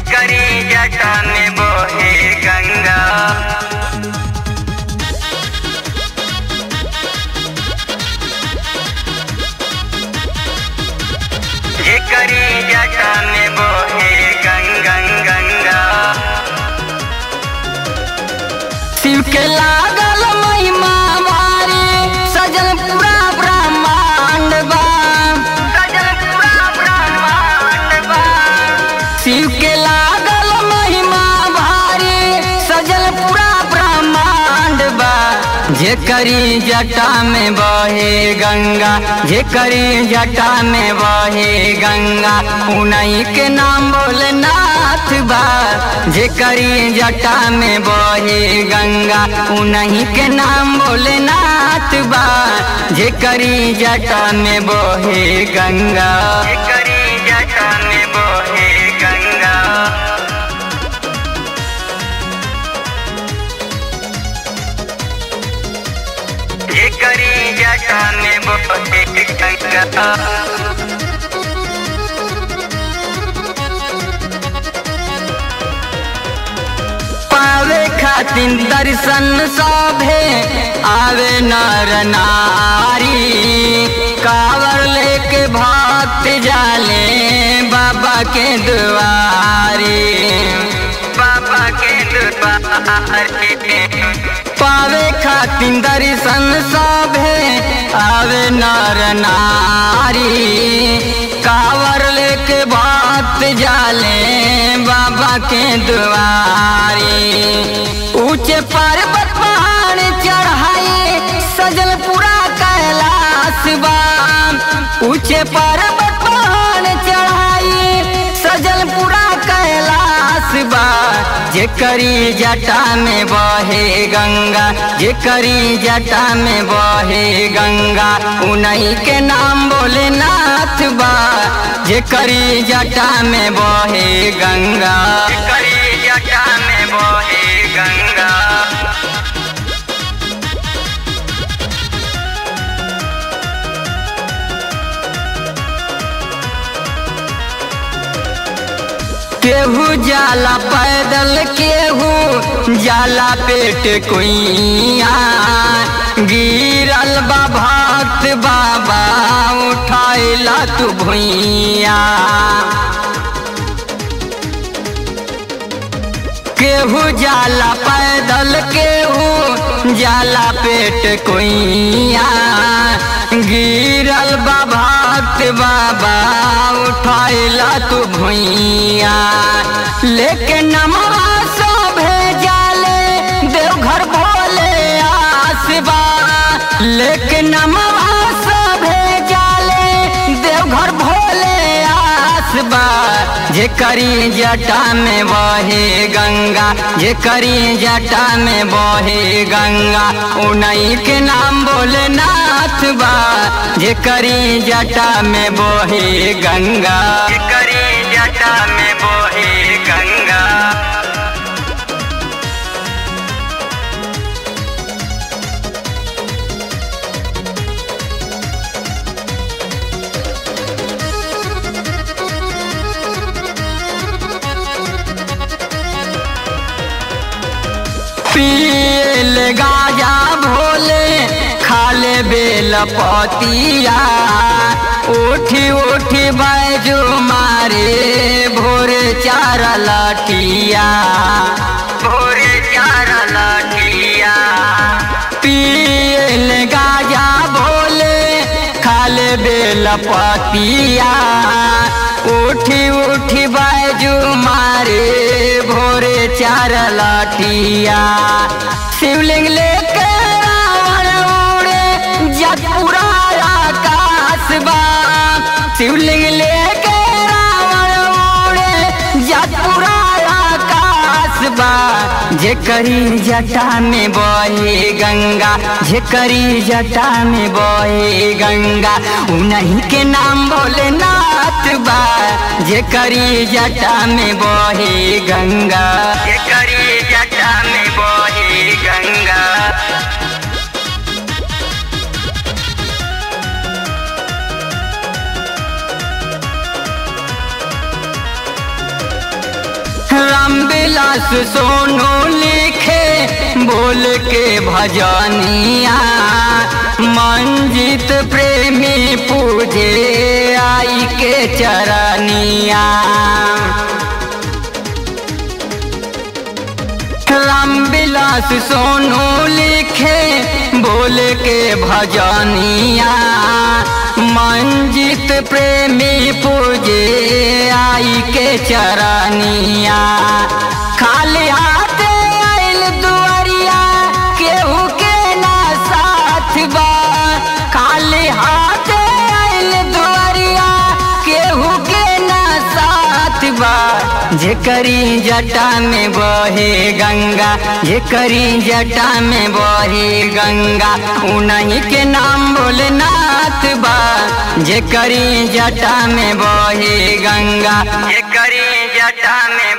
जेकरी जटा में बहे गंगा। जेकरी जटा में बहे गंगा गंगा। शिव के लागल महिमा भारी सजल पूरा ब्रह्मांड बा। सजल पूरा ब्रह्मांड बा। शिव के लागल महिमा भारी सजल पूरा ब्रह्मांड बा। जेकरी जटा में बहे गंगा, जेकरी जटा में बहे गंगा, उन्हीं के नाम भोलेनाथ बा। जेकरी जटा में बहे गंगा, उन्हीं के नाम भोलेनाथ बा। जेकरी जटा में बहे गंगा। जेकरी जटा में बहे गंगा। जेकरी जटा में बहे गंगा। पावे खातिर दर्शन सभे आवे नर नारी। कावर लेके भक्त जाले बाबा के दुआरे। बाबा के दुआरे। पावे खातिर दर्शन सभे आवे नर नारी। कावर लेके भक्त जाले बाबा के दुआरे। ऊंचे पर्वत पहाड़ चढ़ाए सजल पूरा कैलाश बा। ऊंचे पर्वत पहाड़ चढ़ाए सजल पूरा कैलाश बा। जेकरी जटा में बहे गंगा, जेकरी जटा में बहे गंगा, उन्हीं के नाम भोलेनाथ बा। जेकरी जटा में बहे गंगा। जेकरी जटा में बहे गंगा। केहू जाला पैदल केहू जाला पेट कुइया। गिरल बा भक्त बाबा उठाइला तू भुइया। केहू जाला पैदल केहू जाला पेट कुइया। गिरल बा भक्त बाबा उठाइला तू भुइया। लेके नमवा शोभे जाले देवघर भोले आसबा। लेके नमवा शोभे जाले देवघर भोले आसबा। जेकरी जटा में बहे गंगा, जेकरी जटा में बहे गंगा, उन्हीं के नाम भोलेनाथ बा। जेकरी जटा में बहे गंगा। जेकरी जटा में बहे गंगा। पील गाजा भोले खाले बेल पतिया। उठी उठी बैजू मारे भोरे चार लाठिया। भोरे चार लाठिया। पील गाजा भोले खाले बेल पतिया। उठी उठी बैजू मारे भोरे चार लाठिया। शिवलिंग लेके रावण उड़े जग पूरा आकाश बा। शिवलिंग लेके रावण उड़े जग पूरा आकाश बा। जेकरी जटा में बहे गंगा, जेकरी जटा में बहे गंगा, उन्हीं के नाम भोलेनाथ बा। जेकरी जटा में बहे गंगा। जेकरी जटा में बहे गंगा। रामविलास सोनू लिखे बोल के भजनिया, मंजित प्रेमी पूजे आई के चरनिया। रामविलास सोनू लिखे बोल के भजनिया, मंजित प्रेमी पूजे आई के चरनिया। खाली हाथ आइल दुआरिया केहू के ना साथ बा, खाली हाथ आइल दुआरिया केहू के ना साथ बा। जेकरी जटा में बहे गंगा, जेकरी जटा में बहे गंगा, उन्हीं के नाम भोलेनाथ बा। जेकरी जटा में बहे गंगा, जेकरी जटा में